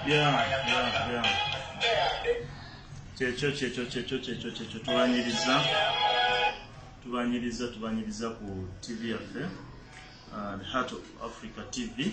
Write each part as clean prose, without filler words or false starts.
Checho tubanyiriza ku TV yaffe The Heart of Africa TV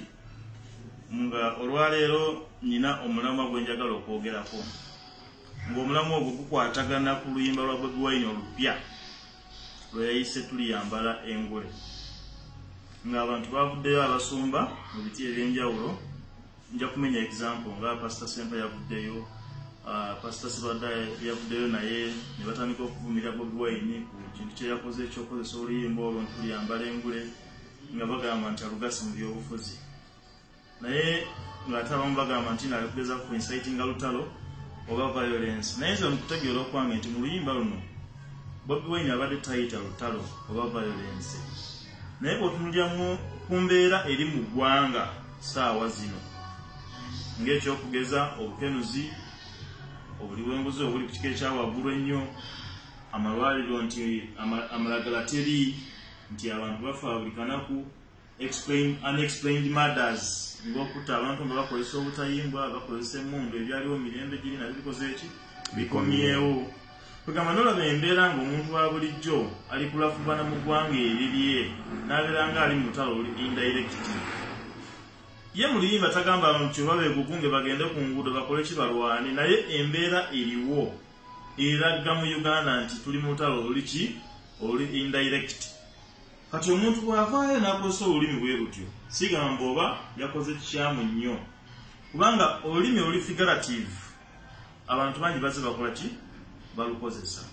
nga olwaleero nina omulamwa gwe njagala okwogerako ng'omulamwa ogwo gukwatagana ku luyimba lwa Bobi Wine olupya lwe yayise tuliyambala engule ng'abantu bavuddeyo abasumba mu biti eby'enjawulo. Nja kumenya example nga Pastor Sempa yavuddeyo, Pastor Sibada yavuddeyo naye ne batandika okuvumira Bobi Wine ku kintu kye yakoze ekyokozesa oluyimba olwo tuliyambala engule nga bagamba nti alugasi mu byobufuzi, naye ng'ate abamu bagamba nti nalugeza ku inciting lutalo oba violence. Naye nze mukutegeera okwange nti mu luyimba luno Bobi Wine abadde tayita lutalo oba violence, naye bw'otunulira ku mbeera eri mu ggwanga saawa zino ng'ekyokugeza obukenuzi, obuli bw'enguzi obuli ku kika ekyawaggulu ennyo, amalwaliro nti amalagala teri, nti abantu bafa buli kanaku, unexplained murders ng'okutta abantu nga bakozesa obutayimbwa, bakozesa emmundu ebyaliwo mirembe giri nabyo bikoze eki bikomyewo. Kugamba n'olaba embeera ng'omuntu wa bulijjo ali kulafubana mu ggwanga erirye n'abeera ng'ali mu lutalo indirect. Ye mu luyimba tagamba abantu kyoba beegugunge bagende ku nguudo bakole kibalwane, naye embeera eriwo eragga mu Uganda nti tuli mu lutalo oliki oli indirect. Kati omuntu bw'avaayo n'akozesa olulimi bwe lutyo sigamba oba yakoze kikyamu nnyo, kubanga olulimi oli figurative abantu bangi bazze bakola ki balukozesa.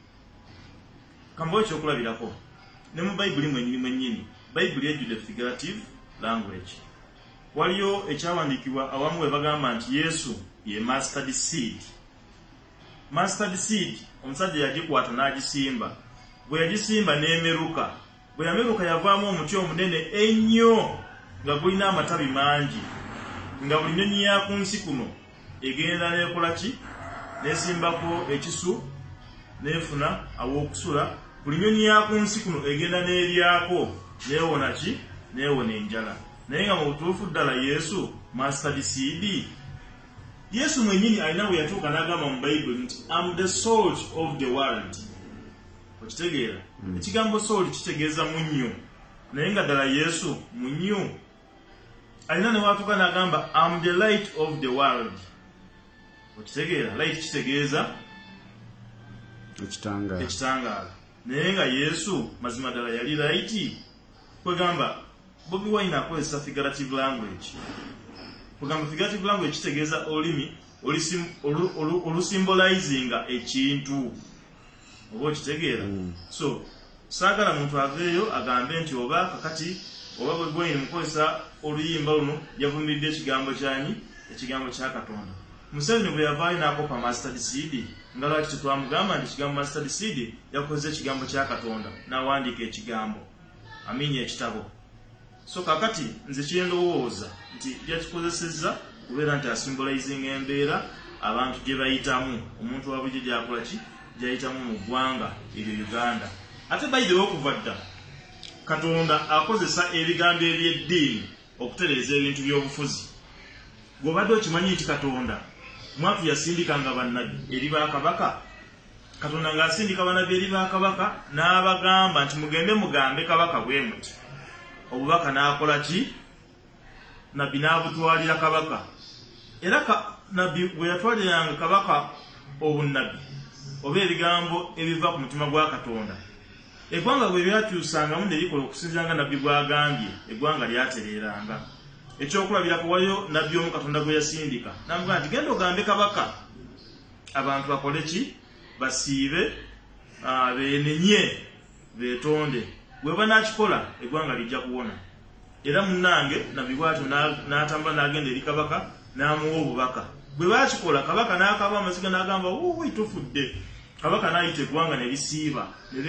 Kambawo ekyokulabirako ne mu Bayibuli mwennyini Bayibuli ejjudde figurative language. Waliyo ekyawandiikibwa awamu we bagamba nti Yesu ye mustard seed. Mustard seed omusajja yagikwata n'agisimba, bwe yagisimba n'emeruka, bwe yameruka yavaamu omuti omunene ennyo nga gulina amatabi mangi, nga buli nnyonyi ya ku nsi kuno egenda n'ekola ki n'esimbako ekisu n'efuna aw'okusula, buli nnyonyi ya ku nsi kuno egenda n'eryako n'ewona ki n'ewona enjala. Naye nga mu butuufu ddala Yesu mustard seed, Yesu mwennyini alina bwe yatuuka n'agamba mu Bayibuli nti I'm the salt of the world. Okitegeera? Ekigambo salt kitegeeza munnyo, naye nga ddala Yesu munnyo. Alina ne watuuka n'agamba I'm the light of the world. Okitegeera? Light kitegeeza ekitangaala, naye nga Yesu mazima ddala yali light. Kwegamba Bobi Wine akozesa figurative language. Kugamba figurative language kitegeeza olulimi olusymbolizinga ekintu. Oba okitegeera? So saagala muntu aveeyo agambe nti oba kakati oba Bobi Wine mukozesa oluyimba luno yavumiridde ekigambo kyani, ekigambo kya Katonda. Museveni bwe yavaayo n'akopa mustard seed, nga lwaki tetwamugamba nti ekigambo mustard seed yakozesa ekigambo kya Katonda n'awandiika ekigambo aminye ekitabo. So kakati nze kyendowooza nti yakikozesezza kubeera nti asymbolizinga embeera abantu gye bayitamu, omuntu wa bulijjo gy'akola ki gy'ayitamu mu ggwanga eryo Uganda. Ate bayidewo okuva dda Katonda akozesa ebigambo eby'eddiini okutereeza ebintu by'obufuzi. Gw'obadde okimanyi nti Katonda mwatu yasindikanga bannabbi eri bakabaka. Katonda ng'asindika bannabbi eri bakabaka n'abagamba nti mugende mugambe kabaka bwe muti. Obubaka n'akola ki? Nabbi n'abutwalira kabaka. Era nabbi bwe yatwaliranga kabaka obunnabbi oba ebigambo ebiva ku mutima gwa Katonda, eggwanga bwe lyakyusangamu ne likola okusinziira nga nabbi bw'agambye, eggwanga lyatereeranga. Ekyokulabirako waliyo nabbi omu Katonda gwe yasindika n'amugamba nti genda ogambe kabaka abantu bakole ki? Basiibe, beenenye, beetonde. Bwe banaakikola eggwanga lijja kuwona. Era munnange nabbi bw'atyo n'atambula n'agenda eri kabaka n'amuwa obubaka. Bwe baakikola kabaka n'akaaba amaziga n'agamba wuuwi tufudde. Kabaka n'ayita eggwanga ne lisiiba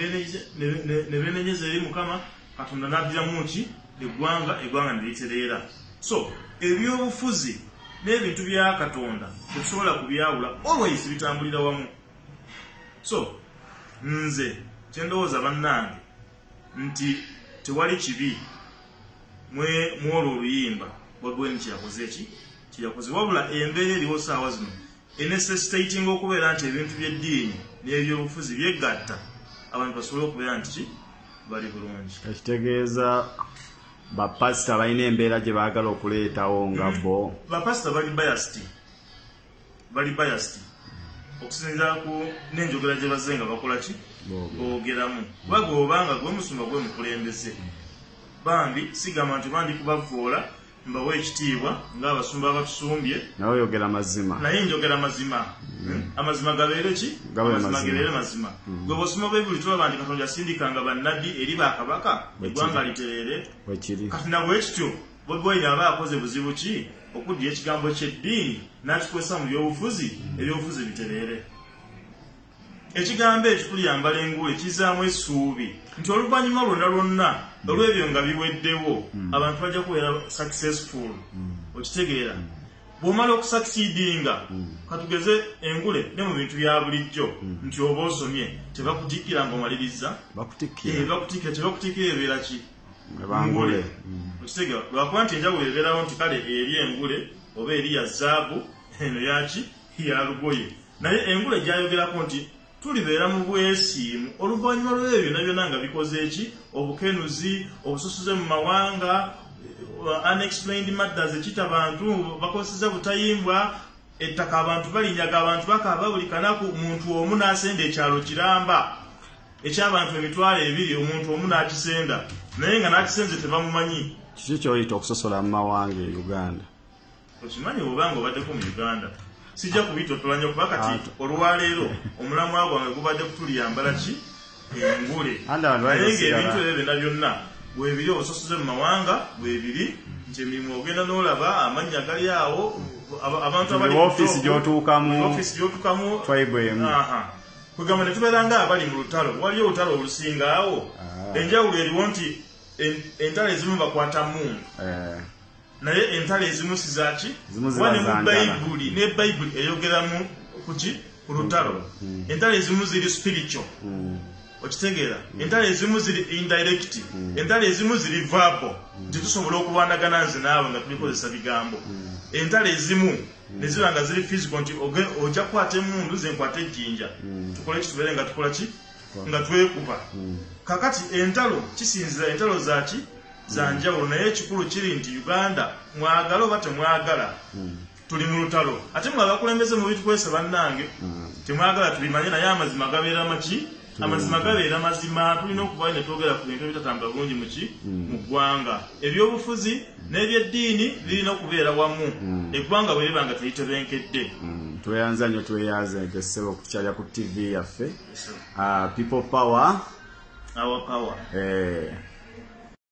ne beenenyeza eri Mukama. Katonda n'addiramu ki eggwanga ne litereera. So ebyobufuzi n'ebintu bya Katonda tetusobola kubyawula, always bitambulira wamu. So nze kyendowooza bannange nti tewali kibi mwolwo oluyimba Bobi Wine kyakoze eki kiyakoze wabula embeera eriwo saawa zino necessitating okubeera nti ebintu by'eddiini n'ebyobufuzi byegatta abantu basobole okubeera nti bali bulungi. Ekitegeeza bapasita balina embeera gye baagala okuleetawo nga bo bapasita bali biased okusinziira ku n'enjogera gye bazze nga bakola ki boogeramu kuba gweobanga gwe musumba gwe mukulembeze bambi sigamba nti bandi kubavoola mbawe ekitiibwa ng'abasumba abatusumbye nawe oyogera mazima naye njogera mazima amazima gabeere ki amazima gabeere mazima gwe bw'osoma bayibuli tulaba nti Katonda yasindikanga bannabbi eri bakabaka eggwanga litereere kati nabwe ekityo Bobi Wine aba akoze buzibu ki okuddira ekigambo ky'eddiini n'akikwesa mu by'obufuzi ebyobufuzi bitereere. Ekigambo ekyo tuliyambala engule kizaamu essuubi nti oluvannyuma lwonna olw'ebyo nga biweddewo abantu bajja kubeera successful. Okitegeera bw'omala okusucceedinga katugeze engule ne mu bintu bya bulijjo nti oba osomye tebakutikkira ng'omaliriza bakutikkira tebakutikkira ebeera ki ngule. Okitegeera lwakuba nti enjawulo ebeerawo nti kale eri engule oba eri ya zaabu eno yaki ya lugoye naye engule gyayogerako nti tulibeera mu bwesiimu oluvannyuma lw'ebyo byonna byonna nga bikoze eki obukenuzi obususuze mu mawanga unexplained matters ekita abantu bakozesa butayimbwa ettaka abantu balinyaga abantu bakaaba buli kanaku muntu omu n'asenda ekyalo kiramba eky'abantu emitwalo 2 omuntu omu n'akisenda naye nga n'akisenze tebamumanyi. Kiki ky'oyita okusosola mu mawanga e Uganda? Okimanyi obanga obaddeko mu Uganda sijja kubitotolanya kuba kati olwaleero omulamwa gwange gubadde kutuliyambala ki engule naye ng'ebintu ebyo byonna byonna bwebiri obusosoze mu mawanga bwebiri nti emirimu ogenda n'olaba amannya gali awo abantu abali ofiisi gy'otuukamu tribe emu kugamba ne tubeera nga abali mu lutalo waliyo olutalo olusinga awo enjawulo eriwo nti entalo ezimu bakwata mundu naye entalo ezimu sizaki wane mu bayibuli ne bayibuli eyogeramu kuki ku lutalo entalo ezimu ziri spiritual okitegeera entalo ezimu ziri indirect entalo ezimu ziri verbal nti tusobola okulwanagana nze naawe nga tulikozesa bigambo entalo ezimu ne ziba nga ziri physical nti ojja kukwata emundu ze nkwata ejjinja tukole ekitubeere nga tukola ki nga twekuba kakati entalo kisinzira entalo zaki zanjawulo naye ekikulu kiri nti Uganda mwagala oba temwagala tuli mu lutalo ate mwe abakulembeze mu bitukwesa bannange temwagala tulimanye naye amazima gabeera maki amazima gabeera mazima tulina okuvayo ne twogera ku bintu ebitatambula bulungi muki mu ggwanga ebyobufuzi n'ebyeddiini birina okubeera wamu eggwanga bwe liba nga teritebenkedde. Tweyanza nnyo tweyanze ssebo okukyalya ku TV yaffe People Power Our power.